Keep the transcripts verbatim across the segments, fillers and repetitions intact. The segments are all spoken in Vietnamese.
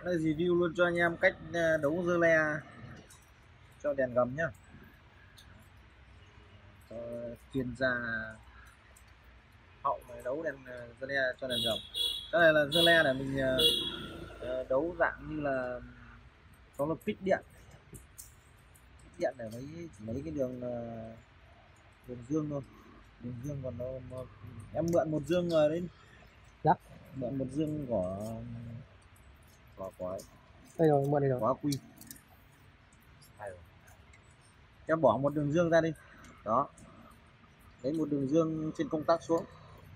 Đây review luôn cho anh em cách đấu dơ le cho đèn gầm nhá. Cho chuyên gia hậu này đấu đèn dơ le cho đèn gầm. Cái này là dơ le để mình đấu dạng như là có một kích điện, kích điện để lấy chỉ lấy cái đường đường dương thôi, đường dương. Còn nó, nó em mượn một dương rồi đấy. Dạ. Mượn một dương của của của đây rồi, mượn đây rồi. Của quy. Em bỏ một đường dương ra đi. Đó. Lấy một đường dương trên công tắc xuống.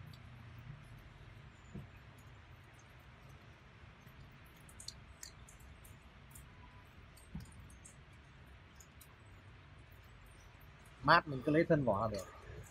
Mát mình cứ lấy thân vỏ là được.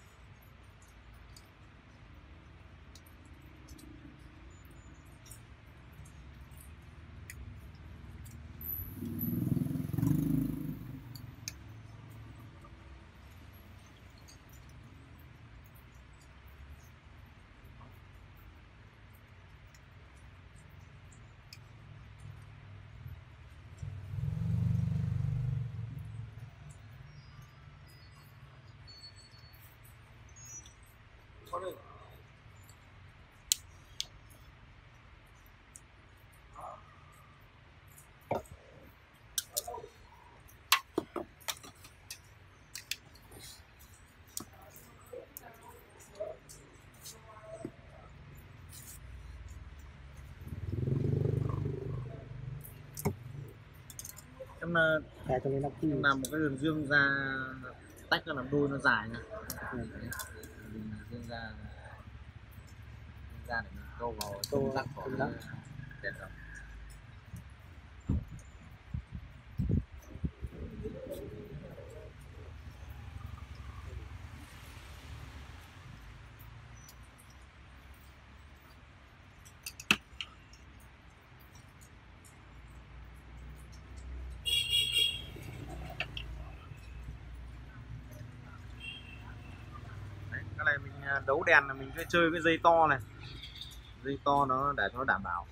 Em là em làm một cái đường dương ra tách ra làm đôi nó dài nha. Ừ. Dương ra dương ra để mình câu vào câu tắc của đèn gầm. Cái này mình đấu đèn là mình sẽ chơi cái dây to này, dây to nó để cho nó đảm bảo.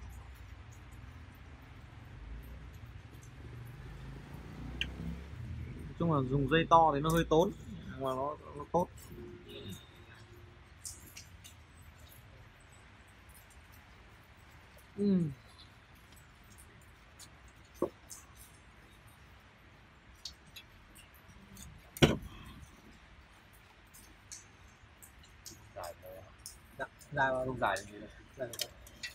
Nói chung là dùng dây to thì nó hơi tốn nhưng mà nó, nó tốt. Ừ. Dài mà không dài gì đâu. Dài dài.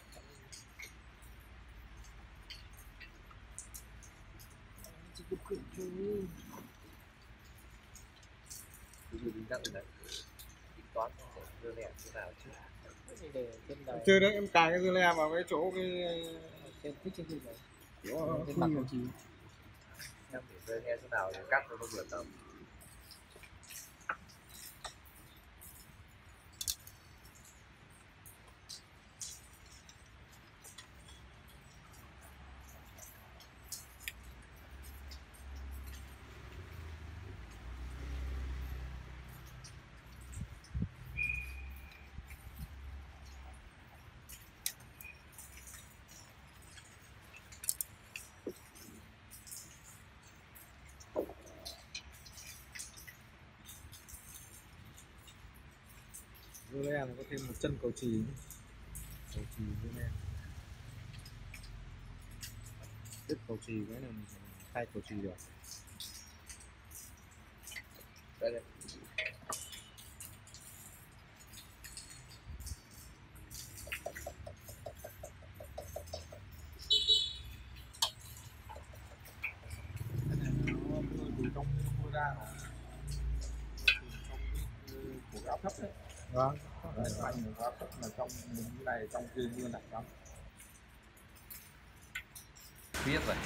Chơi đấy, em cài cái dưa le vào cái chỗ cái cái cái trên này. Chỗ cái mặt cầu chì. Em để dưa le chỗ nào thì cắt cho nó vừa tầm. Dưa le nó có thêm một chân cầu chì, cầu chì dưa le. Đứt cầu chì cái này mình thay cầu chì được. Đây đây. Cái này nó từ trong mua ra rồi. Của cái áp thấp đấy. Vâng, đấy, mạnh của áp thấp là trong mình như này, trong kia mưa nặng lắm. Biết rồi.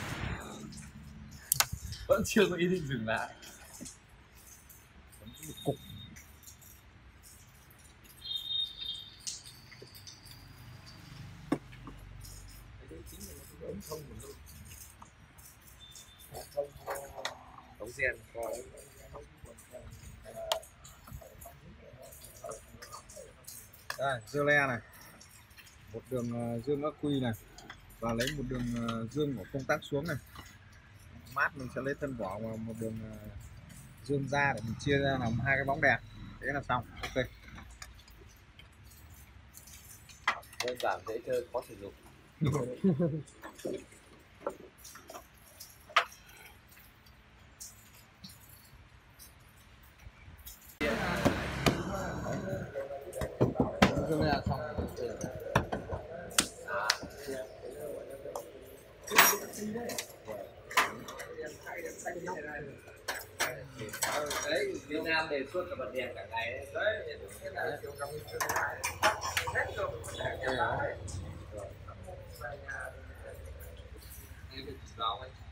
Vẫn chưa có ý định dừng lại. Vẫn có một cục. Đấy chính là cái ống thông của nó. Thông ống gen coi. Đây, dưa le này, một đường dương ắc quy này, và lấy một đường dương của công tắc xuống này. Mát mình sẽ lấy thân vỏ và một đường dương ra để mình chia ra làm hai cái bóng đèn. Thế là xong. Ok. Đơn giản dễ chơi, khó sử dụng. Rồi là xong. Đấy, Việt Nam đề xuất là bật đèn cả ngày đấy. Đấy, đấy. Rồi. Em được